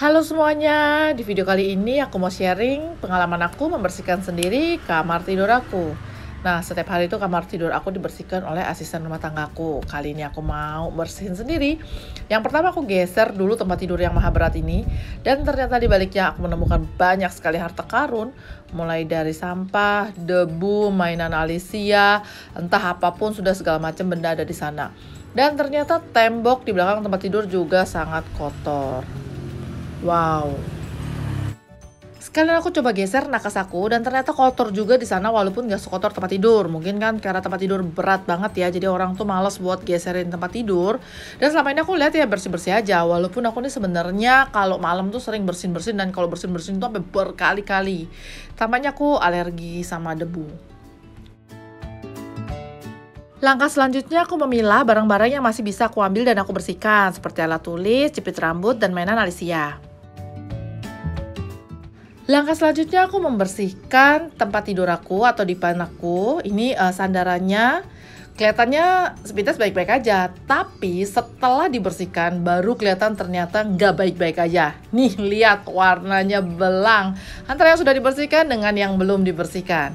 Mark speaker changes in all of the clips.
Speaker 1: Halo semuanya, di video kali ini aku mau sharing pengalaman aku membersihkan sendiri kamar tidur aku. Nah, setiap hari itu kamar tidur aku dibersihkan oleh asisten rumah tanggaku. Kali ini aku mau bersihin sendiri. Yang pertama aku geser dulu tempat tidur yang maha berat ini. Dan ternyata di baliknya aku menemukan banyak sekali harta karun. Mulai dari sampah, debu, mainan Alicia, entah apapun sudah segala macam benda ada di sana. Dan ternyata tembok di belakang tempat tidur juga sangat kotor. Wow. Sekalian aku coba geser nakas aku dan ternyata kotor juga di sana walaupun gak sekotor tempat tidur. Mungkin kan karena tempat tidur berat banget ya, jadi orang tuh males buat geserin tempat tidur. Dan selama ini aku lihat ya bersih-bersih aja. Walaupun aku nih sebenarnya kalau malam tuh sering bersin-bersin dan kalau bersin-bersin tuh sampai berkali-kali. Tampaknya aku alergi sama debu. Langkah selanjutnya aku memilah barang-barang yang masih bisa aku ambil dan aku bersihkan seperti alat tulis, jepit rambut, dan mainan Alicia. Langkah selanjutnya aku membersihkan tempat tidur aku atau dipan aku. Ini sandarannya kelihatannya sepintas baik-baik aja, tapi setelah dibersihkan baru kelihatan ternyata nggak baik-baik aja. Nih lihat warnanya belang antara yang sudah dibersihkan dengan yang belum dibersihkan.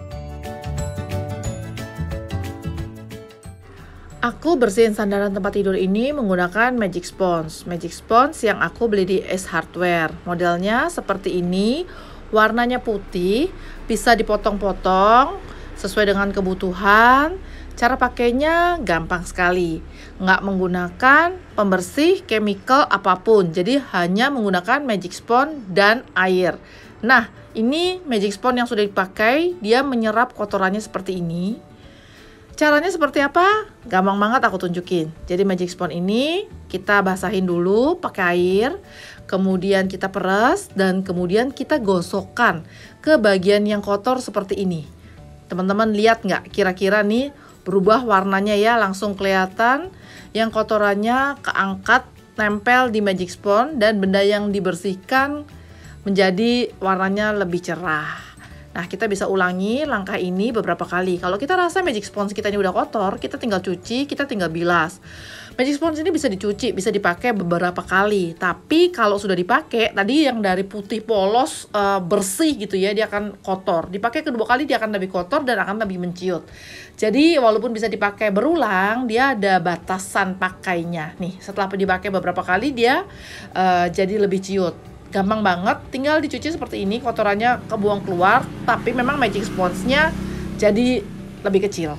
Speaker 1: Aku bersihin sandaran tempat tidur ini menggunakan Magic Sponge. Magic Sponge yang aku beli di Ace Hardware. Modelnya seperti ini, warnanya putih, bisa dipotong-potong sesuai dengan kebutuhan. Cara pakainya gampang sekali, nggak menggunakan pembersih chemical apapun. Jadi hanya menggunakan Magic Sponge dan air. Nah, ini Magic Sponge yang sudah dipakai, dia menyerap kotorannya seperti ini. Caranya seperti apa? Gampang banget aku tunjukin. Jadi Magic Sponge ini kita basahin dulu pakai air, kemudian kita peres dan kemudian kita gosokkan ke bagian yang kotor seperti ini. Teman-teman lihat nggak? Kira-kira nih berubah warnanya ya, langsung kelihatan yang kotorannya keangkat, nempel di Magic Sponge dan benda yang dibersihkan menjadi warnanya lebih cerah. Nah, kita bisa ulangi langkah ini beberapa kali. Kalau kita rasa Magic Sponge kita ini udah kotor, kita tinggal cuci, kita tinggal bilas. Magic Sponge ini bisa dicuci, bisa dipakai beberapa kali. Tapi kalau sudah dipakai, tadi yang dari putih polos bersih gitu ya, dia akan kotor. Dipakai kedua kali dia akan lebih kotor dan akan lebih menciut. Jadi walaupun bisa dipakai berulang, dia ada batasan pakainya. Nih, setelah dipakai beberapa kali dia jadi lebih ciut. Gampang banget, tinggal dicuci seperti ini, kotorannya kebuang keluar, tapi memang Magic Sponge-nya jadi lebih kecil.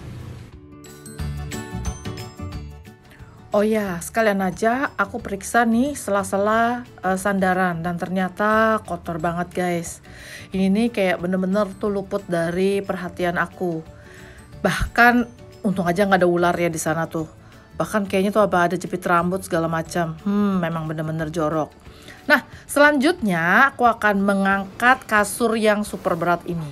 Speaker 1: Oh ya, sekalian aja aku periksa nih sela-sela sandaran dan ternyata kotor banget guys. Ini nih kayak bener-bener tuh luput dari perhatian aku. Bahkan untung aja nggak ada ular ya di sana tuh. Bahkan kayaknya tuh ada jepit rambut segala macam. Memang bener-bener jorok. Nah, selanjutnya aku akan mengangkat kasur yang super berat ini.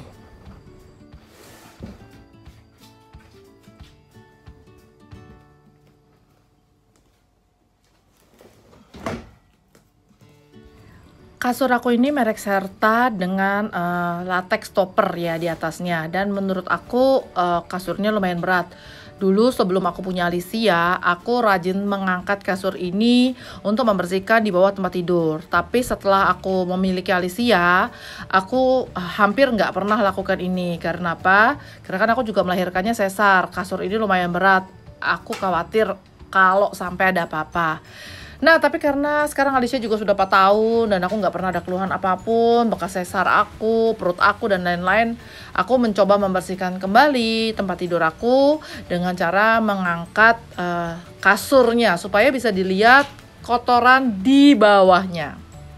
Speaker 1: Kasur aku ini merek Serta dengan latex topper ya di atasnya. Dan menurut aku kasurnya lumayan berat. Dulu sebelum aku punya Alicia, aku rajin mengangkat kasur ini untuk membersihkan di bawah tempat tidur. Tapi setelah aku memiliki Alicia, aku hampir nggak pernah lakukan ini. Karena apa? Karena kan aku juga melahirkannya sesar. Kasur ini lumayan berat. Aku khawatir kalau sampai ada apa-apa. Nah, tapi karena sekarang Alicia juga sudah 4 tahun dan aku nggak pernah ada keluhan apapun, bekas sesar aku, perut aku, dan lain-lain, aku mencoba membersihkan kembali tempat tidur aku dengan cara mengangkat kasurnya supaya bisa dilihat kotoran di bawahnya.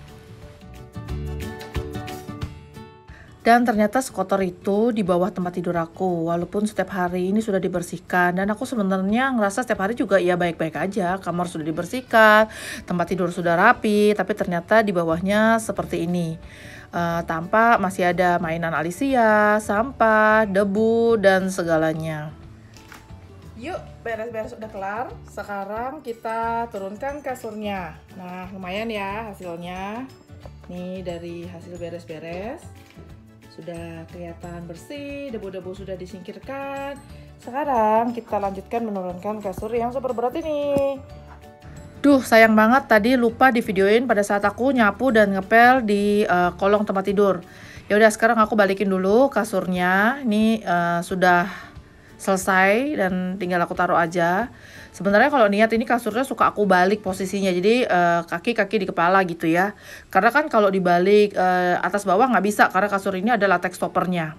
Speaker 1: Dan ternyata sekotor itu di bawah tempat tidur aku, walaupun setiap hari ini sudah dibersihkan. Dan aku sebenarnya ngerasa setiap hari juga ya baik-baik aja, kamar sudah dibersihkan, tempat tidur sudah rapi, tapi ternyata di bawahnya seperti ini. Tampak masih ada mainan Alicia, sampah, debu, dan segalanya. Yuk, beres-beres udah kelar. Sekarang kita turunkan kasurnya. Nah, lumayan ya hasilnya. Nih dari hasil beres-beres. Sudah kelihatan bersih, debu-debu sudah disingkirkan. Sekarang kita lanjutkan menurunkan kasur yang super berat ini. Duh, sayang banget tadi lupa di videoin pada saat aku nyapu dan ngepel di kolong tempat tidur. Ya udah, sekarang aku balikin dulu kasurnya. Ini sudah selesai dan tinggal aku taruh aja. Sebenarnya kalau niat ini kasurnya suka aku balik posisinya, jadi kaki-kaki di kepala gitu ya. Karena kan kalau dibalik atas bawah nggak bisa, karena kasur ini ada latex toppernya.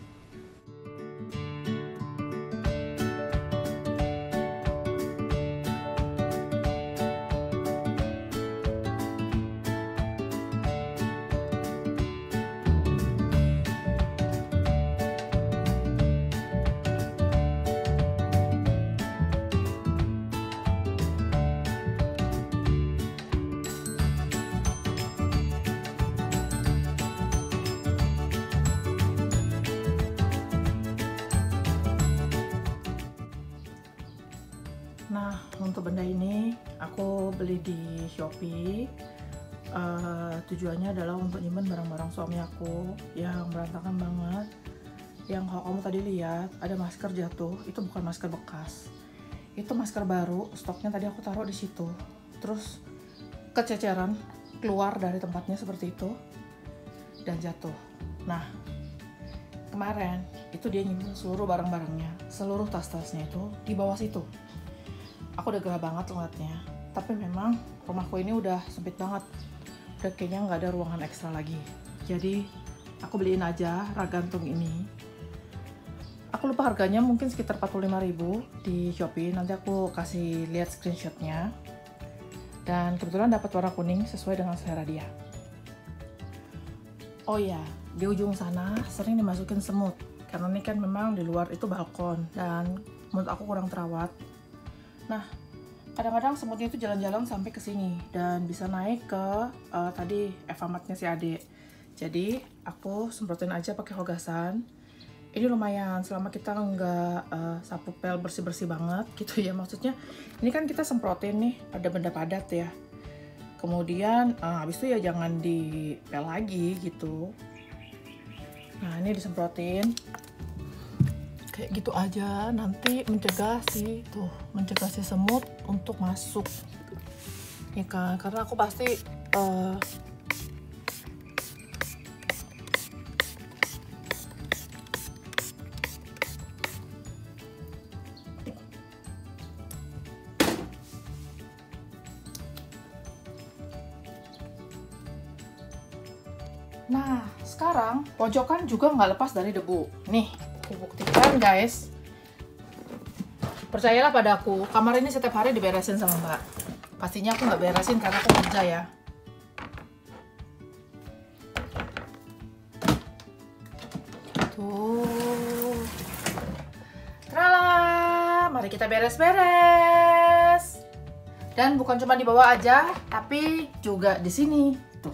Speaker 1: Nah, untuk benda ini aku beli di Shopee. Tujuannya adalah untuk nyimpen barang-barang suami aku yang berantakan banget. Yang kalau kamu tadi lihat ada masker jatuh, itu bukan masker bekas. Itu masker baru, stoknya tadi aku taruh di situ. Terus kececeran keluar dari tempatnya seperti itu dan jatuh. Nah, kemarin itu dia nyimpen seluruh barang-barangnya, seluruh tas-tasnya itu di bawah situ. Aku udah gerah banget ngeliatnya, tapi memang rumahku ini udah sempit banget, udah kayaknya nggak ada ruangan ekstra lagi. Jadi aku beliin aja rak gantung ini. Aku lupa harganya, mungkin sekitar 45.000 di Shopee. Nanti aku kasih lihat screenshotnya. Dan kebetulan dapat warna kuning sesuai dengan selera dia. Oh iya, di ujung sana sering dimasukin semut, karena ini kan memang di luar itu balkon dan menurut aku kurang terawat. Nah, kadang-kadang semutnya itu jalan-jalan sampai ke sini dan bisa naik ke tadi evamatnya si Ade. Jadi aku semprotin aja pakai hogasan. Ini lumayan selama kita nggak sapu pel bersih-bersih banget gitu ya. Maksudnya ini kan kita semprotin nih pada benda padat ya. Kemudian habis itu ya jangan dipel lagi gitu. Nah, ini disemprotin kayak gitu aja, nanti mencegah si semut untuk masuk ya kan, karena aku pasti Nah, sekarang pojokan juga nggak lepas dari debu. Nih, aku buktikan guys. Percayalah padaku, kamar ini setiap hari diberesin sama Mbak. Pastinya aku nggak beresin karena aku kerja ya. Tuh. Trala, mari kita beres-beres. Dan bukan cuma di bawah aja, tapi juga di sini. Tuh.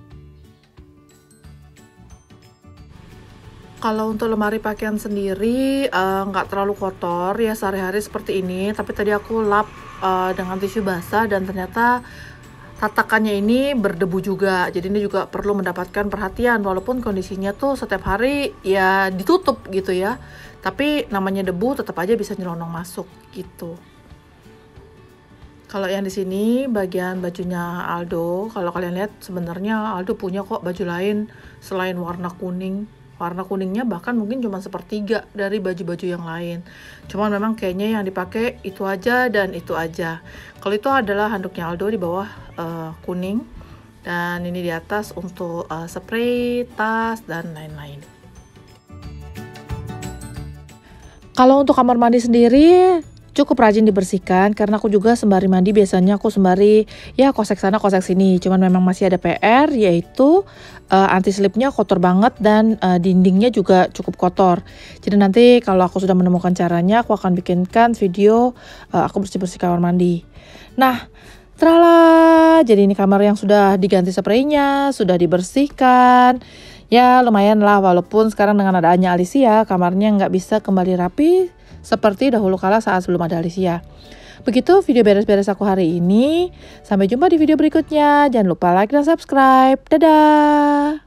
Speaker 1: Kalau untuk lemari pakaian sendiri nggak terlalu kotor ya sehari-hari seperti ini, tapi tadi aku lap dengan tisu basah dan ternyata tatakannya ini berdebu juga, jadi ini juga perlu mendapatkan perhatian walaupun kondisinya tuh setiap hari ya ditutup gitu ya, tapi namanya debu tetap aja bisa nyelonong masuk gitu. Kalau yang di sini bagian bajunya Aldo, kalau kalian lihat sebenarnya Aldo punya kok baju lain selain warna kuning. Warna kuningnya bahkan mungkin cuma sepertiga dari baju-baju yang lain. Cuman memang kayaknya yang dipakai itu aja dan itu aja. Kalau itu adalah handuknya Aldo di bawah kuning. Dan ini di atas untuk spray, tas, dan lain-lain. Kalau untuk kamar mandi sendiri cukup rajin dibersihkan, karena aku juga sembari mandi biasanya aku sembari ya kosek sana kosek sini. Cuman memang masih ada PR, yaitu anti slipnya kotor banget dan dindingnya juga cukup kotor. Jadi nanti kalau aku sudah menemukan caranya, aku akan bikinkan video aku bersih-bersih kamar mandi. Nah, trala, jadi ini kamar yang sudah diganti spraynya, sudah dibersihkan. Ya lumayan lah, walaupun sekarang dengan adanya Alicia, kamarnya nggak bisa kembali rapi seperti dahulu kala saat sebelum ada Alicia. Begitu video beres-beres aku hari ini. Sampai jumpa di video berikutnya. Jangan lupa like dan subscribe. Dadah!